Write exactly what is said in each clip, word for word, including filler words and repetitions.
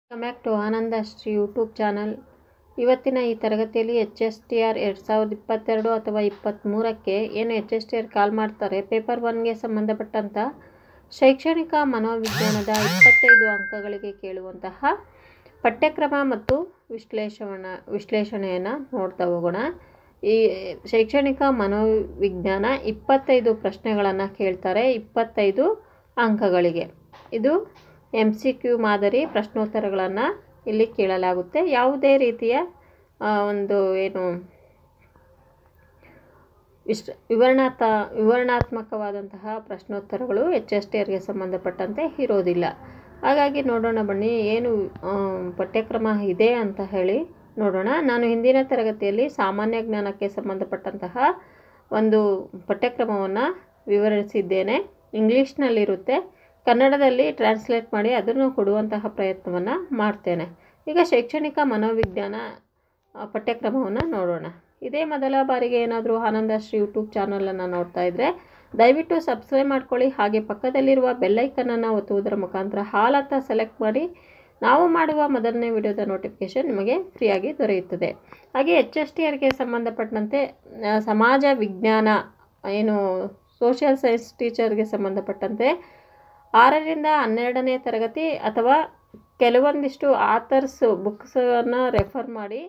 Welcome back to Anandashree YouTube channel. ಇವತ್ತಿನ ಈ ತರಗತಿಯಲ್ಲಿ ಎಚ್ ಎಸ್ ಟಿ ಆರ್ ಎರಡು ಸಾವಿರದ ಇಪ್ಪತ್ತೆರಡು ಅಥವಾ ಇಪ್ಪತ್ತ್ಮೂರಕ್ಕೆ ಏನು H S T R call ಮಾಡ್ತಾರೆ ಪೇಪರ್ ಒನ್ಗೆ ಸಂಬಂಧಪಟ್ಟಂಥ ಶೈಕ್ಷಣಿಕ ಮನೋವಿಜ್ಞಾನದ ಇಪ್ಪತ್ತೈದು ಅಂಕಗಳಿಗೆ ಕೇಳುವಂತಹ ಪಠ್ಯಕ್ರಮ ಮತ್ತು ವಿಶ್ಲೇಷಣೆ ವಿಶ್ಲೇಷಣೆಯನ್ನು ನೋಡ್ತಾ ಹೋಗೋಣ. ಈ ಶೈಕ್ಷಣಿಕ ಮನೋವಿಜ್ಞಾನ ಇಪ್ಪತ್ತೈದು ಪ್ರಶ್ನೆಗಳನ್ನು ಕೇಳ್ತಾರೆ ಇಪ್ಪತ್ತೈದು ಅಂಕಗಳಿಗೆ. ಇದು ಎಮ್ ಸಿ ಕ್ಯೂ ಮಾದರಿ ಪ್ರಶ್ನೋತ್ತರಗಳನ್ನು ಇಲ್ಲಿ ಕೇಳಲಾಗುತ್ತೆ. ಯಾವುದೇ ರೀತಿಯ ಒಂದು ಏನು ವಿಶ್ ವಿವರಣಾತ ವಿವರಣಾತ್ಮಕವಾದಂತಹ ಪ್ರಶ್ನೋತ್ತರಗಳು ಎಚ್ ಎಸ್ ಟಿ ಆರ್ಗೆ ಸಂಬಂಧಪಟ್ಟಂತೆ ಇರೋದಿಲ್ಲ. ಹಾಗಾಗಿ ನೋಡೋಣ ಬನ್ನಿ ಏನು ಪಠ್ಯಕ್ರಮ ಇದೆ ಅಂತ ಹೇಳಿ ನೋಡೋಣ. ನಾನು ಹಿಂದಿನ ತರಗತಿಯಲ್ಲಿ ಸಾಮಾನ್ಯ ಜ್ಞಾನಕ್ಕೆ ಸಂಬಂಧಪಟ್ಟಂತಹ ಒಂದು ಪಠ್ಯಕ್ರಮವನ್ನು ವಿವರಿಸಿದ್ದೇನೆ. ಇಂಗ್ಲೀಷ್ನಲ್ಲಿರುತ್ತೆ, ಕನ್ನಡದಲ್ಲಿ ಟ್ರಾನ್ಸ್ಲೇಟ್ ಮಾಡಿ ಅದನ್ನು ಕೊಡುವಂತಹ ಪ್ರಯತ್ನವನ್ನು ಮಾಡ್ತೇನೆ. ಈಗ ಶೈಕ್ಷಣಿಕ ಮನೋವಿಜ್ಞಾನ ಪಠ್ಯಕ್ರಮವನ್ನು ನೋಡೋಣ. ಇದೇ ಮೊದಲ ಬಾರಿಗೆ ಏನಾದರೂ ಆನಂದಶ್ರೀ ಯೂಟ್ಯೂಬ್ ಚಾನಲನ್ನು ನೋಡ್ತಾ ಇದ್ದರೆ ದಯವಿಟ್ಟು ಸಬ್ಸ್ಕ್ರೈಬ್ ಮಾಡ್ಕೊಳ್ಳಿ. ಹಾಗೆ ಪಕ್ಕದಲ್ಲಿರುವ ಬೆಲ್ಲೈಕನನ್ನು ಒತ್ತುವುದರ ಮುಖಾಂತರ ಹಾಲ್ ಅಂತ ಸೆಲೆಕ್ಟ್ ಮಾಡಿ ನಾವು ಮಾಡುವ ಮೊದಲನೇ ವಿಡಿಯೋದ ನೋಟಿಫಿಕೇಷನ್ ನಿಮಗೆ ಫ್ರೀಯಾಗಿ ದೊರೆಯುತ್ತದೆ. ಹಾಗೆ ಎಚ್ ಎಸ್ ಟಿ ಆರ್ಗೆ ಸಂಬಂಧಪಟ್ಟಂತೆ ಸಮಾಜ ವಿಜ್ಞಾನ ಏನು ಸೋಷಿಯಲ್ ಸೈನ್ಸ್ ಟೀಚರ್ಗೆ ಸಂಬಂಧಪಟ್ಟಂತೆ ಆರರಿಂದ ಹನ್ನೆರಡನೇ ತರಗತಿ ಅಥವಾ ಕೆಲವೊಂದಿಷ್ಟು ಆಥರ್ಸ್ ಬುಕ್ಸನ್ನು ರೆಫರ್ ಮಾಡಿ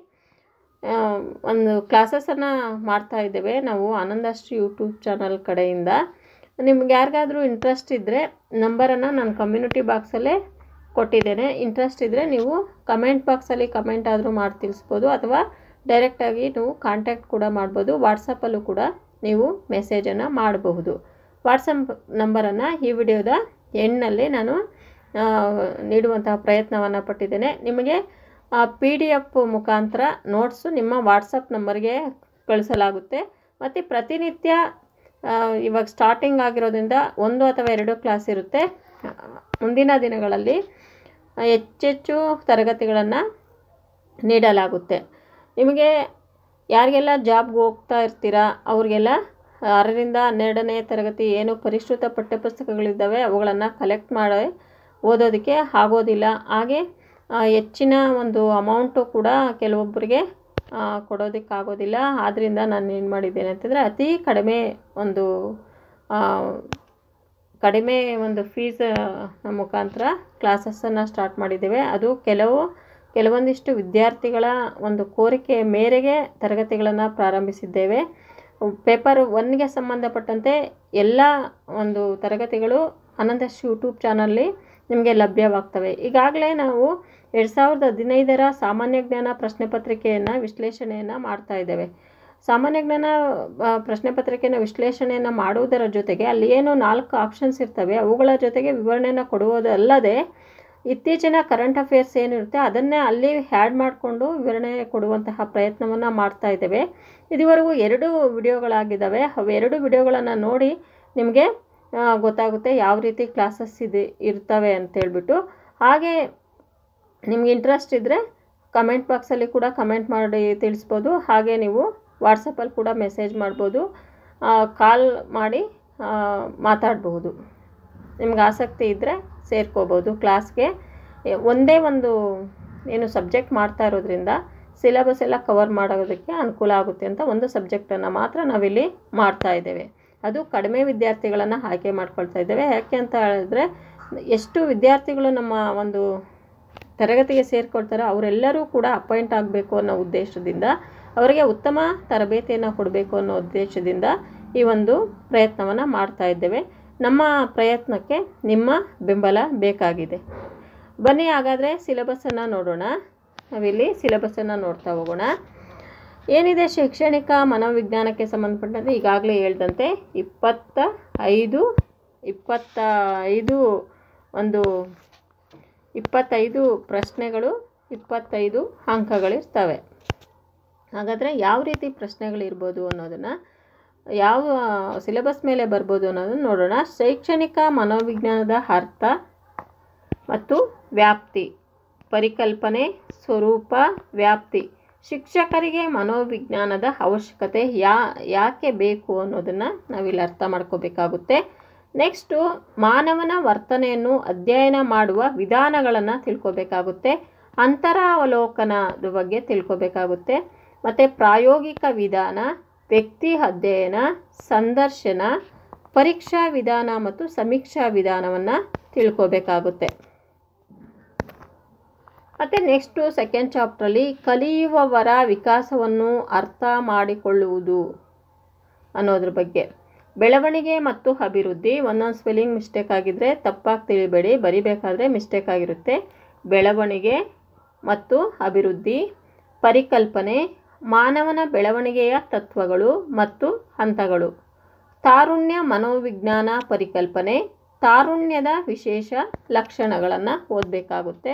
ಒಂದು ಕ್ಲಾಸಸನ್ನು ಮಾಡ್ತಾ ಇದ್ದೇವೆ ನಾವು ಆನಂದಶ್ರೀ ಯೂಟ್ಯೂಬ್ ಚಾನಲ್ ಕಡೆಯಿಂದ. ನಿಮ್ಗೆ ಯಾರಿಗಾದರೂ ಇಂಟ್ರೆಸ್ಟ್ ಇದ್ದರೆ ನಂಬರನ್ನು ನಾನು ಕಮ್ಯುನಿಟಿ ಬಾಕ್ಸಲ್ಲೇ ಕೊಟ್ಟಿದ್ದೇನೆ. ಇಂಟ್ರೆಸ್ಟ್ ಇದ್ದರೆ ನೀವು ಕಮೆಂಟ್ ಬಾಕ್ಸಲ್ಲಿ ಕಮೆಂಟ್ ಆದರೂ ಮಾಡಿ ತಿಳಿಸ್ಬೋದು ಅಥವಾ ಡೈರೆಕ್ಟಾಗಿ ನೀವು ಕಾಂಟ್ಯಾಕ್ಟ್ ಕೂಡ ಮಾಡ್ಬೋದು. ವಾಟ್ಸಪ್ಪಲ್ಲೂ ಕೂಡ ನೀವು ಮೆಸೇಜನ್ನು ಮಾಡಬಹುದು. ವಾಟ್ಸಪ್ ನಂಬರನ್ನು ಈ ವಿಡಿಯೋದ ಎಂಡ್ನಲ್ಲಿ ನಾನು ನೀಡುವಂತಹ ಪ್ರಯತ್ನವನ್ನು ಪಟ್ಟಿದ್ದೇನೆ. ನಿಮಗೆ ಪಿ ಡಿ ಎಫ್ ಮುಖಾಂತರ ನೋಟ್ಸು ನಿಮ್ಮ ವಾಟ್ಸಪ್ ನಂಬರ್ಗೆ ಕಳಿಸಲಾಗುತ್ತೆ. ಮತ್ತು ಪ್ರತಿನಿತ್ಯ ಇವಾಗ ಸ್ಟಾರ್ಟಿಂಗ್ ಆಗಿರೋದ್ರಿಂದ ಒಂದು ಅಥವಾ ಎರಡು ಕ್ಲಾಸ್ ಇರುತ್ತೆ. ಮುಂದಿನ ದಿನಗಳಲ್ಲಿ ಹೆಚ್ಚೆಚ್ಚು ತರಗತಿಗಳನ್ನು ನೀಡಲಾಗುತ್ತೆ. ನಿಮಗೆ ಯಾರಿಗೆಲ್ಲ ಜಾಬ್ಗೆ ಹೋಗ್ತಾ ಇರ್ತೀರಾ ಅವ್ರಿಗೆಲ್ಲ ಆರರಿಂದ ಹನ್ನೆರಡನೇ ತರಗತಿ ಏನು ಪರಿಷ್ಕೃತ ಪಠ್ಯಪುಸ್ತಕಗಳಿದ್ದಾವೆ ಅವುಗಳನ್ನು ಕಲೆಕ್ಟ್ ಮಾಡಿ ಓದೋದಕ್ಕೆ ಆಗೋದಿಲ್ಲ. ಹಾಗೆ ಹೆಚ್ಚಿನ ಒಂದು ಅಮೌಂಟು ಕೂಡ ಕೆಲವೊಬ್ಬರಿಗೆ ಕೊಡೋದಕ್ಕಾಗೋದಿಲ್ಲ. ಆದ್ದರಿಂದ ನಾನು ಏನು ಮಾಡಿದ್ದೇನೆ ಅಂತಂದರೆ ಅತಿ ಕಡಿಮೆ ಒಂದು ಕಡಿಮೆ ಒಂದು ಫೀಸ್ ಮುಖಾಂತರ ಕ್ಲಾಸಸ್ಸನ್ನು ಸ್ಟಾರ್ಟ್ ಮಾಡಿದ್ದೇವೆ. ಅದು ಕೆಲವು ಕೆಲವೊಂದಿಷ್ಟು ವಿದ್ಯಾರ್ಥಿಗಳ ಒಂದು ಕೋರಿಕೆ ಮೇರೆಗೆ ತರಗತಿಗಳನ್ನು ಪ್ರಾರಂಭಿಸಿದ್ದೇವೆ. ಪೇಪರ್ ಒನ್ಗೆ ಸಂಬಂಧಪಟ್ಟಂತೆ ಎಲ್ಲ ಒಂದು ತರಗತಿಗಳು ಆನಂದಶ್ರೀ ಯೂಟ್ಯೂಬ್ ಚಾನಲ್ಲಿ ನಿಮಗೆ ಲಭ್ಯವಾಗ್ತವೆ. ಈಗಾಗಲೇ ನಾವು ಎರಡು ಸಾವಿರದ ಹದಿನೈದರ ಸಾಮಾನ್ಯ ಜ್ಞಾನ ಪ್ರಶ್ನೆ ಪತ್ರಿಕೆಯನ್ನು ವಿಶ್ಲೇಷಣೆಯನ್ನು ಮಾಡ್ತಾ ಇದ್ದೇವೆ. ಸಾಮಾನ್ಯ ಜ್ಞಾನ ಪ್ರಶ್ನೆ ಪತ್ರಿಕೆಯನ್ನು ವಿಶ್ಲೇಷಣೆಯನ್ನು ಮಾಡುವುದರ ಜೊತೆಗೆ ಅಲ್ಲಿ ಏನು ನಾಲ್ಕು ಆಪ್ಷನ್ಸ್ ಇರ್ತವೆ ಅವುಗಳ ಜೊತೆಗೆ ವಿವರಣೆಯನ್ನು ಕೊಡುವುದಲ್ಲದೆ ಇತ್ತೀಚಿನ ಕರೆಂಟ್ ಅಫೇರ್ಸ್ ಏನಿರುತ್ತೆ ಅದನ್ನೇ ಅಲ್ಲಿ ಹ್ಯಾಡ್ ಮಾಡಿಕೊಂಡು ವಿವರಣೆ ಕೊಡುವಂತಹ ಪ್ರಯತ್ನವನ್ನು ಮಾಡ್ತಾ ಇದ್ದೇವೆ. ಇದುವರೆಗೂ ಎರಡು ವಿಡಿಯೋಗಳಾಗಿದ್ದಾವೆ. ಅವೆರಡು ವಿಡಿಯೋಗಳನ್ನು ನೋಡಿ ನಿಮಗೆ ಗೊತ್ತಾಗುತ್ತೆ ಯಾವ ರೀತಿ ಕ್ಲಾಸಸ್ ಇದೆ ಇರ್ತವೆ ಅಂತೇಳ್ಬಿಟ್ಟು. ಹಾಗೆ ನಿಮ್ಗೆ ಇಂಟ್ರೆಸ್ಟ್ ಇದ್ದರೆ ಕಮೆಂಟ್ ಬಾಕ್ಸಲ್ಲಿ ಕೂಡ ಕಮೆಂಟ್ ಮಾಡಿ ತಿಳಿಸ್ಬೋದು. ಹಾಗೆ ನೀವು ವಾಟ್ಸಪ್ಪಲ್ಲಿ ಕೂಡ ಮೆಸೇಜ್ ಮಾಡ್ಬೋದು, ಕಾಲ್ ಮಾಡಿ ಮಾತಾಡಬಹುದು. ನಿಮ್ಗೆ ಆಸಕ್ತಿ ಇದ್ದರೆ ಸೇರ್ಕೋಬೋದು ಕ್ಲಾಸ್ಗೆ. ಒಂದೇ ಒಂದು ಏನು ಸಬ್ಜೆಕ್ಟ್ ಮಾಡ್ತಾ ಇರೋದ್ರಿಂದ ಸಿಲೆಬಸ್ ಎಲ್ಲ ಕವರ್ ಮಾಡೋದಕ್ಕೆ ಅನುಕೂಲ ಆಗುತ್ತೆ ಅಂತ ಒಂದು ಸಬ್ಜೆಕ್ಟನ್ನು ಮಾತ್ರ ನಾವಿಲ್ಲಿ ಮಾಡ್ತಾ ಇದ್ದೇವೆ. ಅದು ಕಡಿಮೆ ವಿದ್ಯಾರ್ಥಿಗಳನ್ನು ಆಯ್ಕೆ ಮಾಡ್ಕೊಳ್ತಾ ಇದ್ದೇವೆ. ಯಾಕೆ ಅಂತ ಹೇಳಿದ್ರೆ ಎಷ್ಟು ವಿದ್ಯಾರ್ಥಿಗಳು ನಮ್ಮ ಒಂದು ತರಗತಿಗೆ ಸೇರಿಕೊಳ್ತಾರೆ ಅವರೆಲ್ಲರೂ ಕೂಡ ಅಪಾಯಿಂಟ್ ಆಗಬೇಕು ಅನ್ನೋ ಉದ್ದೇಶದಿಂದ, ಅವರಿಗೆ ಉತ್ತಮ ತರಬೇತಿಯನ್ನು ಕೊಡಬೇಕು ಅನ್ನೋ ಉದ್ದೇಶದಿಂದ ಈ ಒಂದು ಪ್ರಯತ್ನವನ್ನು ಮಾಡ್ತಾ ಇದ್ದೇವೆ. ನಮ್ಮ ಪ್ರಯತ್ನಕ್ಕೆ ನಿಮ್ಮ ಬೆಂಬಲ ಬೇಕಾಗಿದೆ. ಬನ್ನಿ ಹಾಗಾದರೆ ಸಿಲೆಬಸ್ಸನ್ನು ನೋಡೋಣ. ನಾವಿಲ್ಲಿ ಸಿಲೆಬಸ್ಸನ್ನು ನೋಡ್ತಾ ಹೋಗೋಣ. ಏನಿದೆ ಶೈಕ್ಷಣಿಕ ಮನೋವಿಜ್ಞಾನಕ್ಕೆ ಸಂಬಂಧಪಟ್ಟಂತೆ ಈಗಾಗಲೇ ಹೇಳ್ದಂತೆ ಇಪ್ಪತ್ತ ಐದು ಇಪ್ಪತ್ತ ಐದು ಒಂದು ಇಪ್ಪತ್ತೈದು ಪ್ರಶ್ನೆಗಳು ಇಪ್ಪತ್ತೈದು ಅಂಕಗಳಿರ್ತವೆ. ಹಾಗಾದರೆ ಯಾವ ರೀತಿ ಪ್ರಶ್ನೆಗಳಿರ್ಬೋದು ಅನ್ನೋದನ್ನು ಯಾವ ಸಿಲೆಬಸ್ ಮೇಲೆ ಬರ್ಬೋದು ಅನ್ನೋದನ್ನು ನೋಡೋಣ. ಶೈಕ್ಷಣಿಕ ಮನೋವಿಜ್ಞಾನದ ಅರ್ಥ ಮತ್ತು ವ್ಯಾಪ್ತಿ, ಪರಿಕಲ್ಪನೆ, ಸ್ವರೂಪ, ವ್ಯಾಪ್ತಿ. ಶಿಕ್ಷಕರಿಗೆ ಮನೋವಿಜ್ಞಾನದ ಅವಶ್ಯಕತೆ ಯಾ ಯಾಕೆ ಬೇಕು ಅನ್ನೋದನ್ನು ನಾವಿಲ್ಲಿ ಅರ್ಥ ಮಾಡ್ಕೋಬೇಕಾಗುತ್ತೆ. ನೆಕ್ಸ್ಟು ಮಾನವನ ವರ್ತನೆಯನ್ನು ಅಧ್ಯಯನ ಮಾಡುವ ವಿಧಾನಗಳನ್ನು ತಿಳ್ಕೊಬೇಕಾಗುತ್ತೆ. ಅಂತರಾವಲೋಕನದ ಬಗ್ಗೆ ತಿಳ್ಕೊಬೇಕಾಗುತ್ತೆ. ಮತ್ತು ಪ್ರಾಯೋಗಿಕ ವಿಧಾನ, ವ್ಯಕ್ತಿ ಅಧ್ಯಯನ, ಸಂದರ್ಶನ, ಪರೀಕ್ಷಾ ವಿಧಾನ ಮತ್ತು ಸಮೀಕ್ಷಾ ವಿಧಾನವನ್ನು ತಿಳ್ಕೊಬೇಕಾಗುತ್ತೆ. ಮತ್ತು ನೆಕ್ಸ್ಟು ಸೆಕೆಂಡ್ ಚಾಪ್ಟ್ರಲ್ಲಿ ಕಲಿಯುವವರ ವಿಕಾಸವನ್ನು ಅರ್ಥ ಮಾಡಿಕೊಳ್ಳುವುದು ಅನ್ನೋದ್ರ ಬಗ್ಗೆ. ಬೆಳವಣಿಗೆ ಮತ್ತು ಅಭಿವೃದ್ಧಿ, ಒಂದೊಂದು ಸ್ಪೆಲ್ಲಿಂಗ್ ಮಿಸ್ಟೇಕ್ ಆಗಿದ್ದರೆ ತಪ್ಪಾಗಿ ತಿಳಿಬೇಡಿ, ಬರಿಬೇಕಾದ್ರೆ ಮಿಸ್ಟೇಕ್ ಆಗಿರುತ್ತೆ. ಬೆಳವಣಿಗೆ ಮತ್ತು ಅಭಿವೃದ್ಧಿ, ಪರಿಕಲ್ಪನೆ, ಮಾನವನ ಬೆಳವಣಿಗೆಯ ತತ್ವಗಳು ಮತ್ತು ಹಂತಗಳು, ತಾರುಣ್ಯ ಮನೋವಿಜ್ಞಾನ ಪರಿಕಲ್ಪನೆ, ತಾರುಣ್ಯದ ವಿಶೇಷ ಲಕ್ಷಣಗಳನ್ನು ಓದಬೇಕಾಗುತ್ತೆ.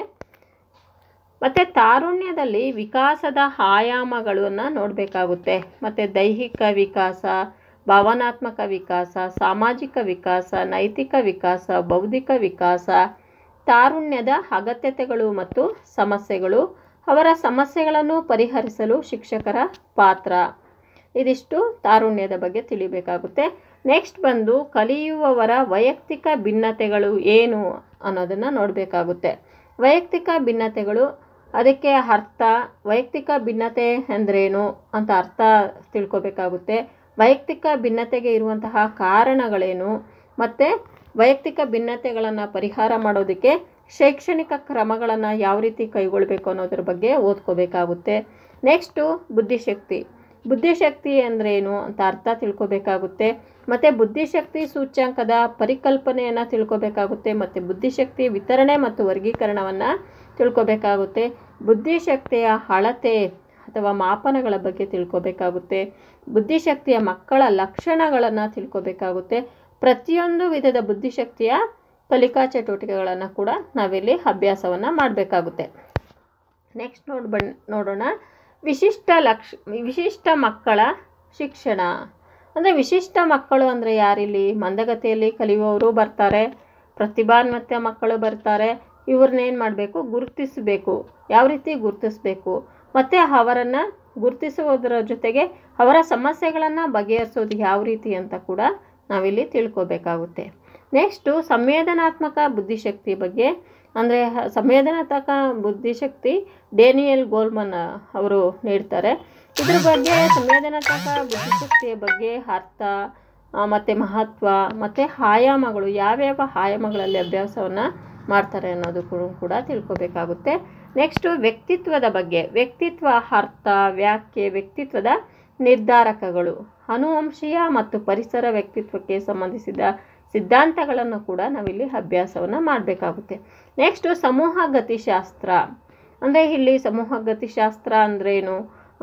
ಮತ್ತು ತಾರುಣ್ಯದಲ್ಲಿ ವಿಕಾಸದ ಆಯಾಮಗಳನ್ನು ನೋಡಬೇಕಾಗುತ್ತೆ. ಮತ್ತು ದೈಹಿಕ ವಿಕಾಸ, ಭಾವನಾತ್ಮಕ ವಿಕಾಸ, ಸಾಮಾಜಿಕ ವಿಕಾಸ, ನೈತಿಕ ವಿಕಾಸ, ಬೌದ್ಧಿಕ ವಿಕಾಸ, ತಾರುಣ್ಯದ ಅಗತ್ಯತೆಗಳು ಮತ್ತು ಸಮಸ್ಯೆಗಳು, ಅವರ ಸಮಸ್ಯೆಗಳನ್ನು ಪರಿಹರಿಸಲು ಶಿಕ್ಷಕರ ಪಾತ್ರ. ಇದಿಷ್ಟು ತಾರುಣ್ಯದ ಬಗ್ಗೆ ತಿಳಿಬೇಕಾಗುತ್ತೆ. ನೆಕ್ಸ್ಟ್ ಬಂದು ಕಲಿಯುವವರ ವೈಯಕ್ತಿಕ ಭಿನ್ನತೆಗಳು ಏನು ಅನ್ನೋದನ್ನು ನೋಡಬೇಕಾಗುತ್ತೆ. ವೈಯಕ್ತಿಕ ಭಿನ್ನತೆಗಳು, ಅದಕ್ಕೆ ಅರ್ಥ, ವೈಯಕ್ತಿಕ ಭಿನ್ನತೆ ಅಂದ್ರೇನು ಅಂತ ಅರ್ಥ ತಿಳ್ಕೊಬೇಕಾಗುತ್ತೆ. ವೈಯಕ್ತಿಕ ಭಿನ್ನತೆಗೆ ಇರುವಂತಹ ಕಾರಣಗಳೇನು, ಮತ್ತು ವೈಯಕ್ತಿಕ ಭಿನ್ನತೆಗಳನ್ನು ಪರಿಹಾರ ಮಾಡೋದಕ್ಕೆ ಶೈಕ್ಷಣಿಕ ಕ್ರಮಗಳನ್ನು ಯಾವ ರೀತಿ ಕೈಗೊಳ್ಳಬೇಕು ಅನ್ನೋದ್ರ ಬಗ್ಗೆ ಓದ್ಕೋಬೇಕಾಗುತ್ತೆ. ನೆಕ್ಸ್ಟು ಬುದ್ಧಿಶಕ್ತಿ. ಬುದ್ಧಿಶಕ್ತಿ ಅಂದ್ರೇನು ಅಂತ ಅರ್ಥ ತಿಳ್ಕೊಬೇಕಾಗುತ್ತೆ. ಮತ್ತು ಬುದ್ಧಿಶಕ್ತಿ ಸೂಚ್ಯಂಕದ ಪರಿಕಲ್ಪನೆಯನ್ನು ತಿಳ್ಕೊಬೇಕಾಗುತ್ತೆ. ಮತ್ತು ಬುದ್ಧಿಶಕ್ತಿ ವಿತರಣೆ ಮತ್ತು ವರ್ಗೀಕರಣವನ್ನು ತಿಳ್ಕೊಬೇಕಾಗುತ್ತೆ. ಬುದ್ಧಿಶಕ್ತಿಯ ಅಳತೆ ಅಥವಾ ಮಾಪನಗಳ ಬಗ್ಗೆ ತಿಳ್ಕೊಬೇಕಾಗುತ್ತೆ. ಬುದ್ಧಿಶಕ್ತಿಯ ಮಕ್ಕಳ ಲಕ್ಷಣಗಳನ್ನು ತಿಳ್ಕೊಬೇಕಾಗುತ್ತೆ. ಪ್ರತಿಯೊಂದು ವಿಧದ ಬುದ್ಧಿಶಕ್ತಿಯ ಕಲಿಕಾ ಚಟುವಟಿಕೆಗಳನ್ನು ಕೂಡ ನಾವಿಲ್ಲಿ ಅಭ್ಯಾಸವನ್ನು ಮಾಡಬೇಕಾಗುತ್ತೆ. ನೆಕ್ಸ್ಟ್ ನೋಡಿ ಬನ್ ನೋಡೋಣ ವಿಶಿಷ್ಟ ಲಕ್ಷ ವಿಶಿಷ್ಟ ಮಕ್ಕಳ ಶಿಕ್ಷಣ. ಅಂದರೆ ವಿಶಿಷ್ಟ ಮಕ್ಕಳು ಅಂದರೆ ಯಾರಿಲ್ಲಿ? ಮಂದಗತಿಯಲ್ಲಿ ಕಲಿಯುವವರು ಬರ್ತಾರೆ, ಪ್ರತಿಭಾನ್ವಿತ ಮಕ್ಕಳು ಬರ್ತಾರೆ. ಇವ್ರನ್ನೇನು ಮಾಡಬೇಕು? ಗುರುತಿಸಬೇಕು. ಯಾವ ರೀತಿ ಗುರುತಿಸಬೇಕು? ಮತ್ತು ಅವರನ್ನು ಗುರುತಿಸುವುದರ ಜೊತೆಗೆ ಅವರ ಸಮಸ್ಯೆಗಳನ್ನು ಬಗೆಹರಿಸೋದು ಯಾವ ರೀತಿ ಅಂತ ಕೂಡ ನಾವಿಲ್ಲಿ ತಿಳ್ಕೊಬೇಕಾಗುತ್ತೆ. ನೆಕ್ಸ್ಟು ಸಂವೇದನಾತ್ಮಕ ಬುದ್ಧಿಶಕ್ತಿ ಬಗ್ಗೆ. ಅಂದರೆ ಸಂವೇದನಾತ್ಮಕ ಬುದ್ಧಿಶಕ್ತಿ ಡೇನಿಯಲ್ ಗೋಲ್ಮನ್ ಅವರು ನೀಡ್ತಾರೆ. ಇದ್ರ ಬಗ್ಗೆ ಸಂವೇದನಾತ್ಮಕ ಬುದ್ಧಿಶಕ್ತಿಯ ಬಗ್ಗೆ ಅರ್ಥ ಮತ್ತು ಮಹತ್ವ ಮತ್ತು ಆಯಾಮಗಳು, ಯಾವ್ಯಾವ ಆಯಾಮಗಳಲ್ಲಿ ಅಭ್ಯಾಸವನ್ನು ಮಾಡ್ತಾರೆ ಅನ್ನೋದು ಕೂಡ ತಿಳ್ಕೊಬೇಕಾಗುತ್ತೆ. ನೆಕ್ಸ್ಟು ವ್ಯಕ್ತಿತ್ವದ ಬಗ್ಗೆ. ವ್ಯಕ್ತಿತ್ವ ಅರ್ಥ, ವ್ಯಾಖ್ಯೆ, ವ್ಯಕ್ತಿತ್ವದ ನಿರ್ಧಾರಕಗಳು, ಅನುವಂಶೀಯ ಮತ್ತು ಪರಿಸರ ವ್ಯಕ್ತಿತ್ವಕ್ಕೆ ಸಂಬಂಧಿಸಿದ ಸಿದ್ಧಾಂತಗಳನ್ನು ಕೂಡ ನಾವಿಲ್ಲಿ ಅಭ್ಯಾಸವನ್ನು ಮಾಡಬೇಕಾಗುತ್ತೆ. ನೆಕ್ಸ್ಟು ಸಮೂಹ ಗತಿಶಾಸ್ತ್ರ. ಅಂದರೆ ಇಲ್ಲಿ ಸಮೂಹ ಗತಿಶಾಸ್ತ್ರ ಅಂದ್ರೇನು?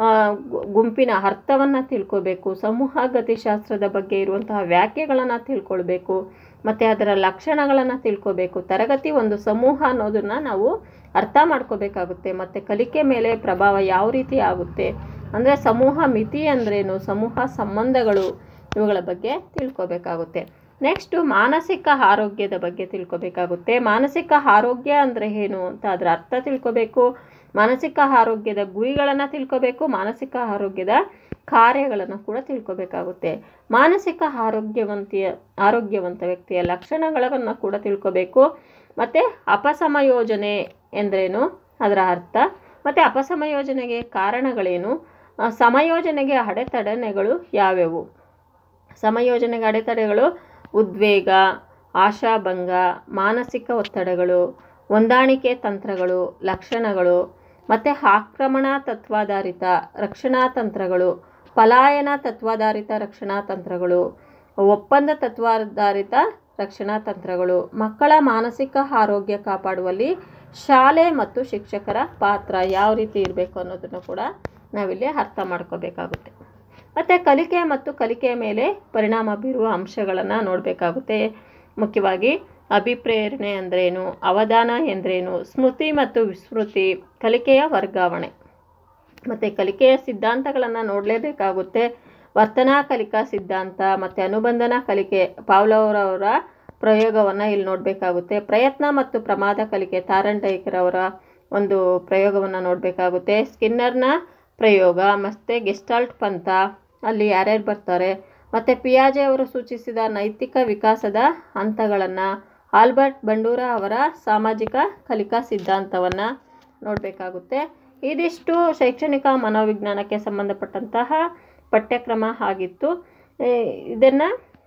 ಗುಂಪಿನ ಅರ್ಥವನ್ನು ತಿಳ್ಕೊಬೇಕು. ಸಮೂಹ ಗತಿಶಾಸ್ತ್ರದ ಬಗ್ಗೆ ಇರುವಂತಹ ವ್ಯಾಖ್ಯೆಗಳನ್ನು ತಿಳ್ಕೊಳ್ಬೇಕು. ಮತ್ತು ಅದರ ಲಕ್ಷಣಗಳನ್ನು ತಿಳ್ಕೊಬೇಕು. ತರಗತಿ ಒಂದು ಸಮೂಹ ಅನ್ನೋದನ್ನು ನಾವು ಅರ್ಥ ಮಾಡ್ಕೋಬೇಕಾಗುತ್ತೆ. ಮತ್ತು ಕಲಿಕೆ ಮೇಲೆ ಪ್ರಭಾವ ಯಾವ ರೀತಿ ಆಗುತ್ತೆ, ಅಂದರೆ ಸಮೂಹ ಮಿತಿ ಅಂದ್ರೇನು, ಸಮೂಹ ಸಂಬಂಧಗಳು, ಇವುಗಳ ಬಗ್ಗೆ ತಿಳ್ಕೊಬೇಕಾಗುತ್ತೆ. ನೆಕ್ಸ್ಟು ಮಾನಸಿಕ ಆರೋಗ್ಯದ ಬಗ್ಗೆ ತಿಳ್ಕೊಬೇಕಾಗುತ್ತೆ. ಮಾನಸಿಕ ಆರೋಗ್ಯ ಅಂದರೆ ಏನು ಅಂತ ಅದರ ಅರ್ಥ ತಿಳ್ಕೊಬೇಕು. ಮಾನಸಿಕ ಆರೋಗ್ಯದ ಗುರಿಗಳನ್ನು ತಿಳ್ಕೊಬೇಕು. ಮಾನಸಿಕ ಆರೋಗ್ಯದ ಕಾರ್ಯಗಳನ್ನು ಕೂಡ ತಿಳ್ಕೊಬೇಕಾಗುತ್ತೆ. ಮಾನಸಿಕ ಆರೋಗ್ಯವಂತಿಯ ಆರೋಗ್ಯವಂತ ವ್ಯಕ್ತಿಯ ಲಕ್ಷಣಗಳನ್ನು ಕೂಡ ತಿಳ್ಕೊಬೇಕು. ಮತ್ತು ಅಪಸಮಯೋಜನೆ ಎಂದರೇನು, ಅದರ ಅರ್ಥ, ಮತ್ತು ಅಪಸಮಯೋಜನೆಗೆ ಕಾರಣಗಳೇನು, ಸಮಯೋಜನೆಗೆ ಅಡೆತಡೆಗಳು ಯಾವ್ಯಾವು. ಸಮಯೋಜನೆಗೆ ಅಡೆತಡೆಗಳು ಉದ್ವೇಗ, ಆಶಾಭಂಗ, ಮಾನಸಿಕ ಒತ್ತಡಗಳು, ಹೊಂದಾಣಿಕೆ ತಂತ್ರಗಳು, ಲಕ್ಷಣಗಳು, ಮತ್ತು ಆಕ್ರಮಣ ತತ್ವಾಧಾರಿತ ರಕ್ಷಣಾ ತಂತ್ರಗಳು, ಪಲಾಯನ ತತ್ವಾಧಾರಿತ ರಕ್ಷಣಾ ತಂತ್ರಗಳು, ಒಪ್ಪಂದ ತತ್ವಾಧಾರಿತ ರಕ್ಷಣಾ ತಂತ್ರಗಳು. ಮಕ್ಕಳ ಮಾನಸಿಕ ಆರೋಗ್ಯ ಕಾಪಾಡುವಲ್ಲಿ ಶಾಲೆ ಮತ್ತು ಶಿಕ್ಷಕರ ಪಾತ್ರ ಯಾವ ರೀತಿ ಇರಬೇಕು ಅನ್ನೋದನ್ನು ಕೂಡ ನಾವಿಲ್ಲಿ ಅರ್ಥ ಮಾಡ್ಕೋಬೇಕಾಗುತ್ತೆ. ಮತ್ತು ಕಲಿಕೆ ಮತ್ತು ಕಲಿಕೆಯ ಮೇಲೆ ಪರಿಣಾಮ ಬೀರುವ ಅಂಶಗಳನ್ನು ನೋಡಬೇಕಾಗುತ್ತೆ. ಮುಖ್ಯವಾಗಿ ಅಭಿಪ್ರೇರಣೆ ಅಂದ್ರೇನು, ಅವಧಾನ ಎಂದರೇನು, ಸ್ಮೃತಿ ಮತ್ತು ವಿಸ್ಮೃತಿ, ಕಲಿಕೆಯ ವರ್ಗಾವಣೆ, ಮತ್ತು ಕಲಿಕೆಯ ಸಿದ್ಧಾಂತಗಳನ್ನು ನೋಡಲೇಬೇಕಾಗುತ್ತೆ. ವರ್ತನಾ ಕಲಿಕಾ ಸಿದ್ಧಾಂತ ಮತ್ತು ಅನುಬಂಧನ ಕಲಿಕೆ, ಪಾವ್ಲೋವ್ರವರ ಪ್ರಯೋಗವನ್ನು ಇಲ್ಲಿ ನೋಡಬೇಕಾಗುತ್ತೆ. ಪ್ರಯತ್ನ ಮತ್ತು ಪ್ರಮಾದ ಕಲಿಕೆ, ತಾರಂಡೈಕರವರ ಒಂದು ಪ್ರಯೋಗವನ್ನು ನೋಡಬೇಕಾಗುತ್ತೆ. ಸ್ಕಿನ್ನರ್ನ ಪ್ರಯೋಗ ಮತ್ತು ಗೆಸ್ಟಾಲ್ಟ್ ಪಂಥ, ಅಲ್ಲಿ ಯಾರ್ಯಾರು ಬರ್ತಾರೆ, ಮತ್ತು ಪಿಯಾಜೆ ಅವರು ಸೂಚಿಸಿದ ನೈತಿಕ ವಿಕಾಸದ ಹಂತಗಳನ್ನು, ಆಲ್ಬರ್ಟ್ ಬಂಡೂರ ಅವರ ಸಾಮಾಜಿಕ ಕಲಿಕಾ ಸಿದ್ಧಾಂತವನ್ನು ನೋಡಬೇಕಾಗುತ್ತೆ. ಇದಿಷ್ಟು ಶೈಕ್ಷಣಿಕ ಮನೋವಿಜ್ಞಾನಕ್ಕೆ ಸಂಬಂಧಪಟ್ಟಂತಹ ಪಠ್ಯಕ್ರಮ ಆಗಿತ್ತು. ಇದನ್ನು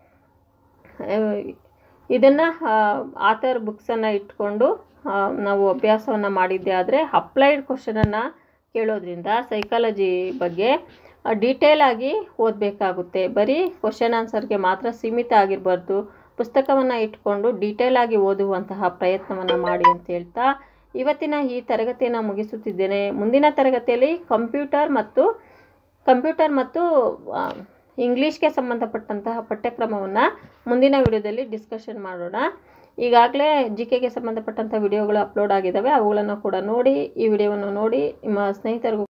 ಇದನ್ನು ಆಥರ್ ಬುಕ್ಸನ್ನು ಇಟ್ಕೊಂಡು ನಾವು ಅಭ್ಯಾಸವನ್ನು ಮಾಡಿದ್ದೆ ಆದರೆ ಅಪ್ಲೈಡ್ ಕ್ವಶನನ್ನು ಕೇಳೋದ್ರಿಂದ ಸೈಕಾಲಜಿ ಬಗ್ಗೆ ಡೀಟೇಲ್ ಆಗಿ ಓದಬೇಕಾಗುತ್ತೆ. ಬರೀ ಕ್ವಶನ್ ಆನ್ಸರ್ಗೆ ಮಾತ್ರ ಸೀಮಿತ ಆಗಿರಬಾರ್ದು. ಪುಸ್ತಕವನ್ನು ಇಟ್ಕೊಂಡು ಡೀಟೇಲ್ ಆಗಿ ಓದುವಂತಹ ಪ್ರಯತ್ನವನ್ನು ಮಾಡಿ ಅಂತ ಹೇಳ್ತಾ ಇವತ್ತಿನ ಈ ತರಗತಿಯನ್ನು ಮುಗಿಸುತ್ತಿದ್ದೇನೆ. ಮುಂದಿನ ತರಗತಿಯಲ್ಲಿ ಕಂಪ್ಯೂಟರ್ ಮತ್ತು ಕಂಪ್ಯೂಟರ್ ಮತ್ತು ಇಂಗ್ಲೀಷ್ಗೆ ಸಂಬಂಧಪಟ್ಟಂತಹ ಪಠ್ಯಕ್ರಮವನ್ನು ಮುಂದಿನ ವಿಡಿಯೋದಲ್ಲಿ ಡಿಸ್ಕಷನ್ ಮಾಡೋಣ. ಈಗಾಗಲೇ ಜಿ ಕೆಗೆ ಸಂಬಂಧಪಟ್ಟಂಥ ವಿಡಿಯೋಗಳು ಅಪ್ಲೋಡ್ ಆಗಿದ್ದಾವೆ. ಅವುಗಳನ್ನು ಕೂಡ ನೋಡಿ, ಈ ವಿಡಿಯೋವನ್ನು ನೋಡಿ ನಿಮ್ಮ ಸ್ನೇಹಿತರಿಗೂ